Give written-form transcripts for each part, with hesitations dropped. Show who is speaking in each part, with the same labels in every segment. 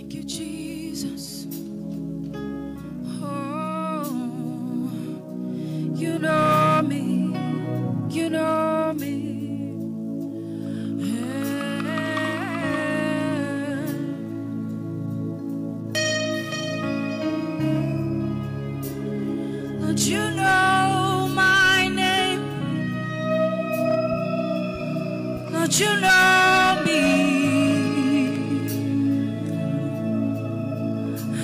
Speaker 1: you, Jesus. Oh, you know me. You know me. Lord, you know my name. Lord, you know me.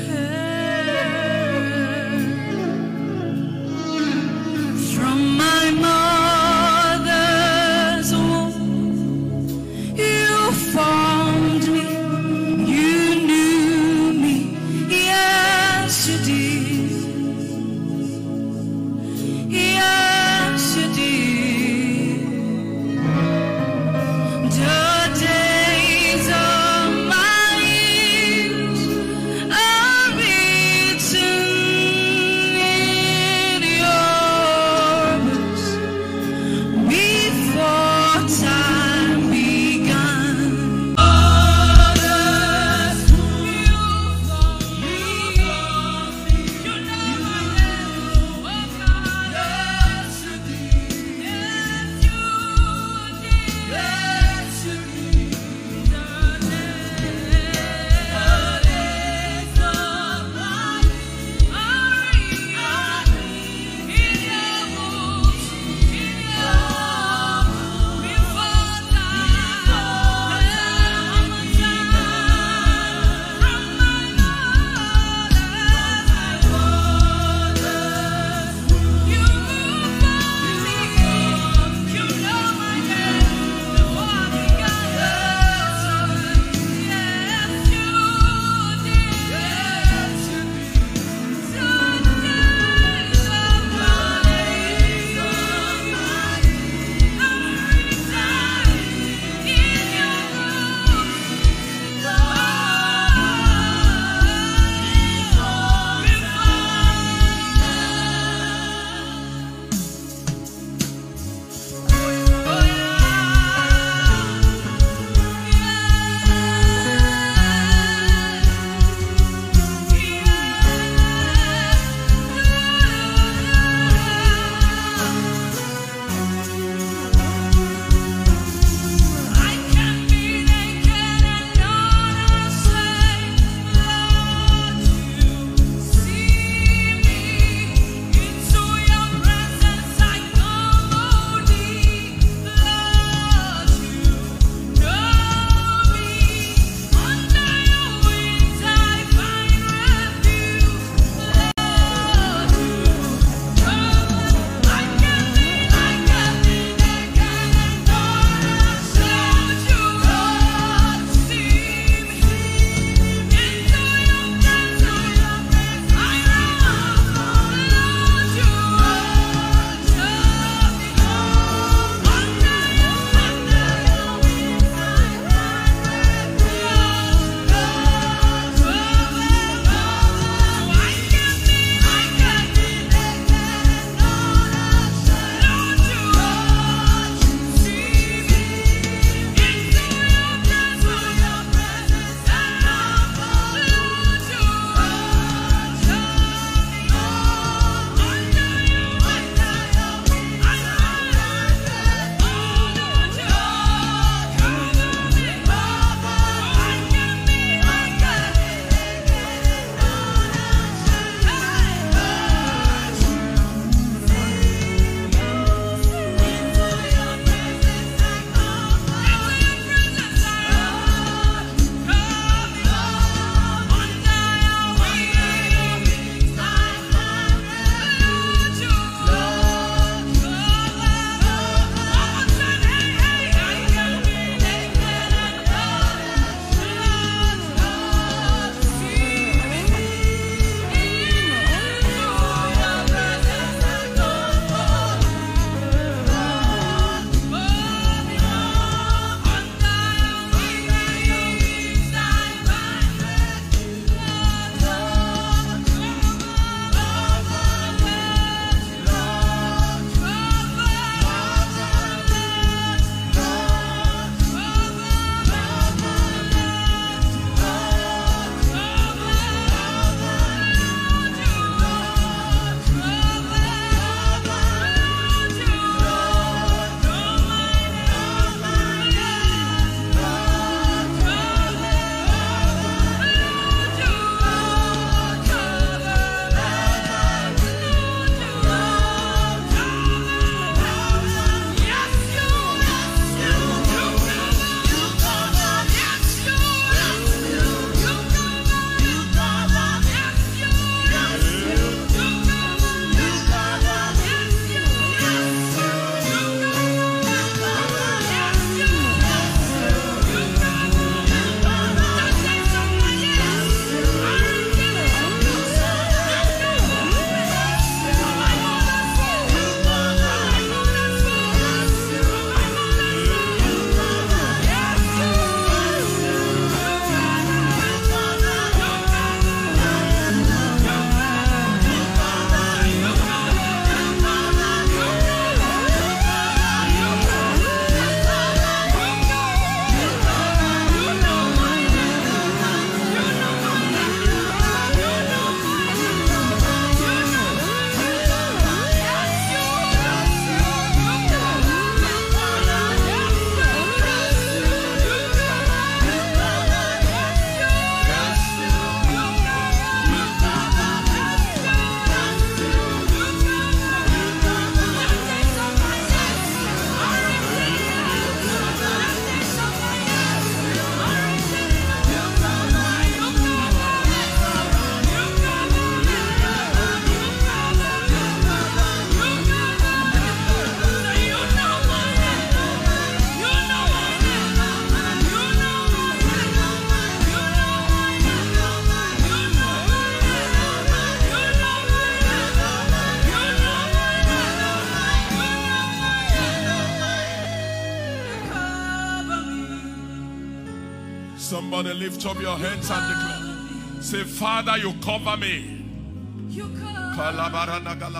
Speaker 2: Somebody lift up your hands and declare. Say, Father, you cover me. You cover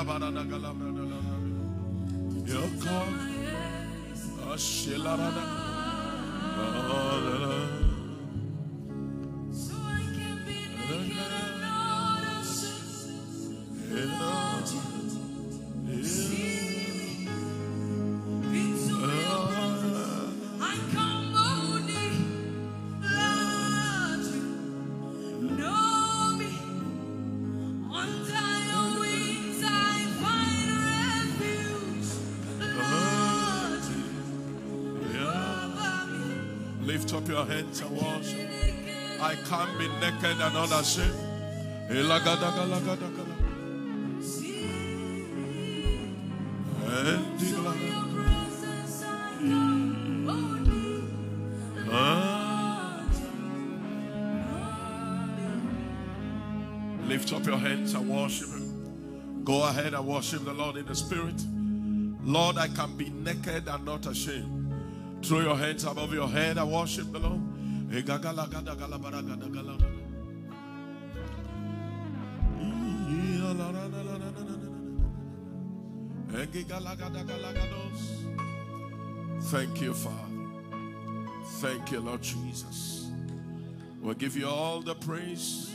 Speaker 2: Lift up your hands and worship. I can't be naked and unashamed. Lift up your hands and worship Him. Go ahead and worship the Lord in the Spirit. Lord, I can be naked and not ashamed. Throw your hands above your head and worship the Lord. Thank you, Father. Thank you, Lord Jesus. We'll give you all the praise.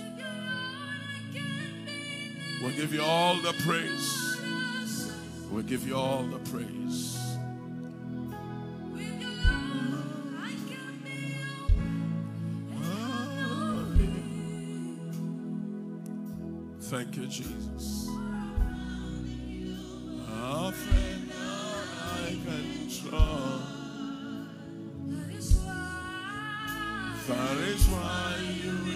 Speaker 2: We'll give you all the praise. We'll give you all the praise. Thank you, Jesus. A friend I can trust. That is why you